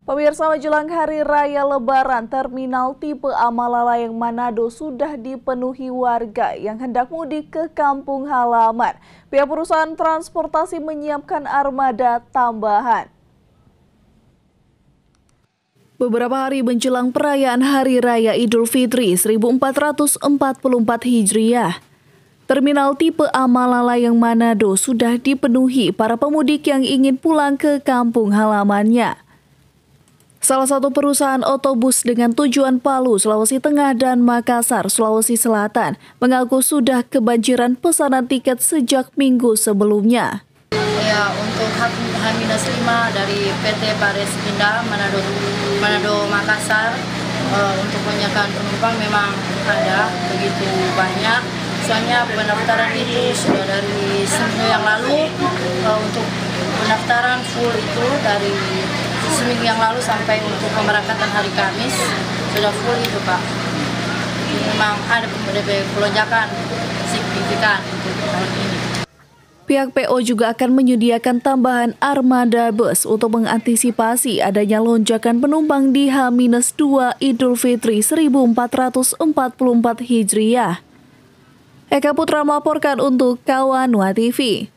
Pemirsa, menjelang Hari Raya Lebaran, Terminal Tipe A Malalayang Manado sudah dipenuhi warga yang hendak mudik ke kampung halaman. Pihak perusahaan transportasi menyiapkan armada tambahan. Beberapa hari menjelang perayaan Hari Raya Idul Fitri 1444 Hijriah, Terminal Tipe A Malalayang Manado sudah dipenuhi para pemudik yang ingin pulang ke kampung halamannya. Salah satu perusahaan otobus dengan tujuan Palu, Sulawesi Tengah dan Makassar, Sulawesi Selatan mengaku sudah kebanjiran pesanan tiket sejak minggu sebelumnya. Ya, untuk H-5 dari PT Pares Pindah Manado Makassar, untuk kebanyakan penumpang memang ada begitu banyak. Soalnya pendaftaran itu sudah dari seminggu yang lalu, untuk pendaftaran full itu dari seminggu yang lalu sampai untuk pemberangkatan hari Kamis sudah full itu, Pak. Memang ada pelonjakan signifikan untuk tahun ini. Pihak PO juga akan menyediakan tambahan armada bus untuk mengantisipasi adanya lonjakan penumpang di H-2 Idul Fitri 1444 Hijriah. Eka Putra melaporkan untuk Kawanwa TV.